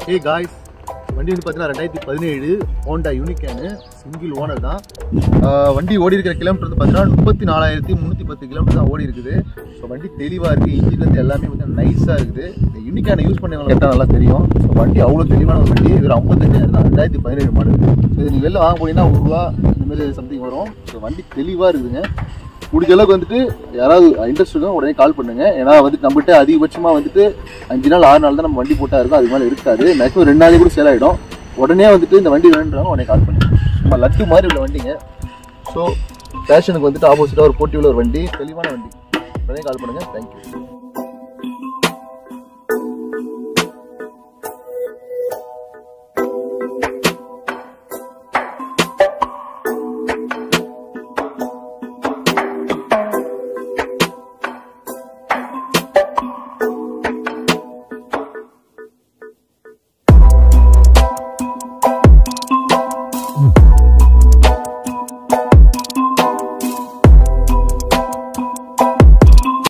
Hey guys, வண்டி வந்து பார்த்தீங்கன்னா 2017 ஹோண்டா யூனிகான் சிங்கிள் ஓனர் தான். வண்டி ஓடி இருக்கிற கிலோமீட்டர் வந்து பார்த்தீங்கன்னா 34,310 கிலோமீட்டர் தான் ஓடி இருக்குது. ஸோ வண்டி தெளிவாக இருக்குது, இன்ஜின்லேருந்து எல்லாமே வந்து நைஸாக இருக்குது. இந்த யூனிகானை யூஸ் பண்ணவங்க கேட்டால் நல்லா தெரியும். ஸோ வண்டி அவ்வளோ தெளிவான ஒரு வண்டி, ஒரு 55,000 தான், 2017 மாடல். ஸோ இது நீங்கள் வெளில வாங்க போனீங்கன்னா ₹1 இந்தமாரி சம்திங் வரும். ஸோ வண்டி தெளிவாக இருக்குதுங்க. முடிஞ்ச அளவுக்கு வந்துட்டு யாராவது இன்ட்ரெஸ்ட் இருக்கும் உடனே கால் பண்ணுங்க. ஏன்னா வந்துட்டு நம்மகிட்ட அதிகபட்சமாக வந்துட்டு 5 நாள் 6 நாள் தான் நம்ம வண்டி போட்டா இருக்கும், அதுக்கு மேலே இருக்காது. மேக்ஸிமம் 2 நாளே கூட சேல் ஆகிடும். உடனே வந்துட்டு இந்த வண்டி வேணுன்றவங்க உடனே கால் பண்ணுங்க. நம்ம லட்டு மாதிரி உள்ள வண்டிங்க. ஸோ ஃபேஷனுக்கு வந்துட்டு ஆப்போசிட்டாக ஒரு போட்டியுள்ள ஒரு வண்டி, தெளிவான வண்டி. உடனே கால் பண்ணுங்க. தேங்க்யூ.